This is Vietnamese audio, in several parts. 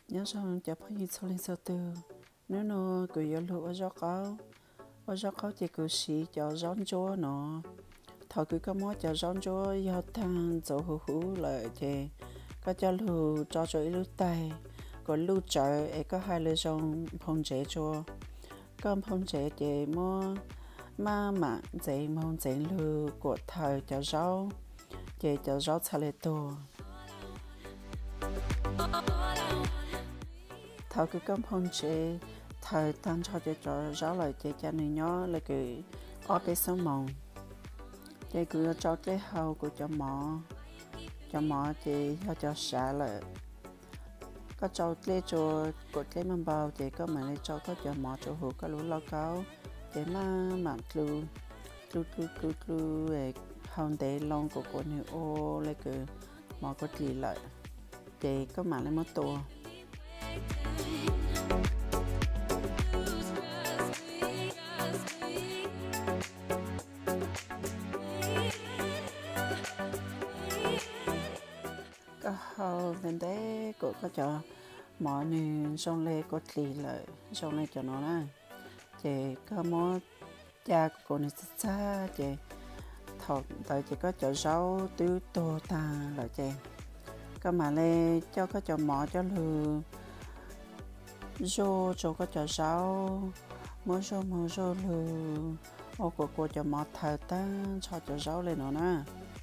nhớ xong cho phải như sau lên sau từ nếu nó cứ giờ lụa ở gió có thì cứ xí cho rón chúa nó thọ cứ có món cho rón chúa do thằng dầu hú hú lại thì có cho lù cho ít lú tay còn lú chợ ấy có hai lư trong phong chế chúa con phong chế thì mua mà dễ mong dễ lù của thời cho rau thì cho rau xà lê tô thầu cái công phong chế thời tan cho rau lại cho người nhỏ là cái ở cái sông mòn thì cứ cho cái hậu của cho mỏ thì cho xả lại có cho cái cho cột cái mâm bao thì có mà lấy cho có cho mỏ cho hũ có lúa lo cáo để mà lu hồng để lon của cô này ô lấy cái mỏ có gì lại thì có mà lấy mất tua có hậu nên đấy cô có cho mỏ này xong lấy có gì lại xong lấy cho nó nè thì có mỏ cha của cô này xa thì thọ tại chỉ có cho rau tứ tô ta lại chị có mà lên cho có cho mỏ cho lừa rô cho có cho rau mỡ rô lừa ô cô cho mỏ thở ta cho rau lên nó nè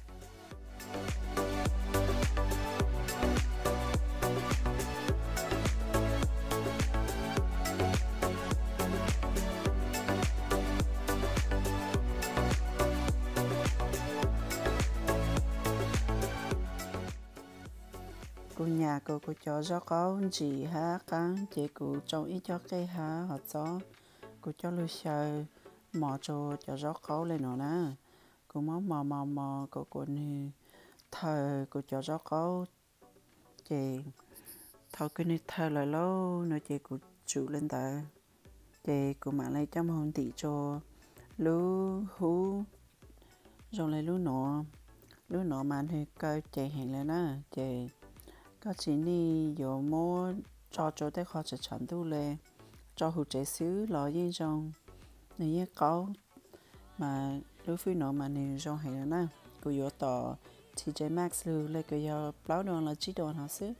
cô nhà cô cho gió có gì hả cắn chị cô trong ít cho cái hả họ gió cô cho lưu sờ mò cho gió có lên nó nè cô mò cô này thờ cô cho gió có chị thầu cái này thờ lại lâu nữa chị cô chịu lên ta chị cô mà lấy trăm hồn tỷ cho lú hú rồi lấy lú nọ mà thì coi chị hẹn lên á chị có chỉ ni有么做得好就程度嘞，做好这事老严重，你一搞嘛，đối với nó mà nên trong hay là na, cô yếu tỏ TJ Maxx lưu lấy cái yếu báo đoàn là chỉ đoàn hả xứ.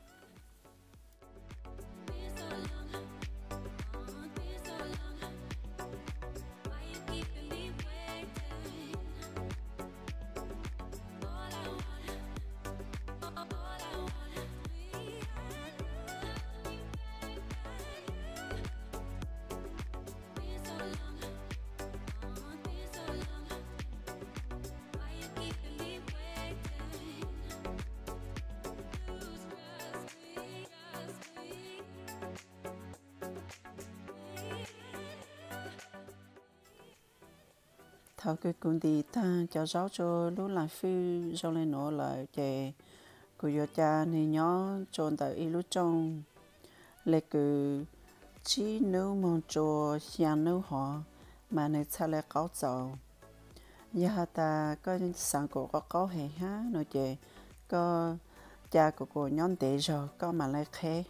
Thảo cái cuốn đi ta cho giáo cho lúc làm phi cho lên nó lại để cô yêu cha này nhỏ trốn tại ít lúc trong lấy cứ chỉ nếu mà cho xem nếu họ mà này cha lại có giàu giờ ta có sáng có có hệ ha nói để có cha của cô nhon để rồi có mà lại khé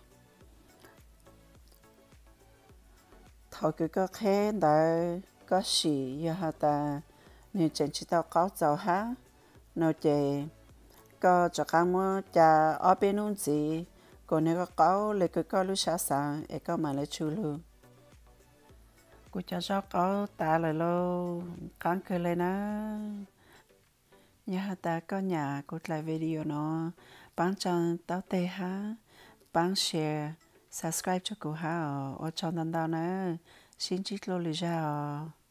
thảo cái khé tại có gì giờ ta nên chân chỉ tao có giàu ha nó chè có cho các món cha ở bênนู้นgì còn nếu có lấy cái có lúc sáng ấy có mà lấy chú luôn cô cho có ta lại lo cắn cười lên á nhà ta có nhà cô lại video nó bán cho tao tê ha bán share subscribe cho cô ha ở cho nên đâu nè xin chích lô lì ra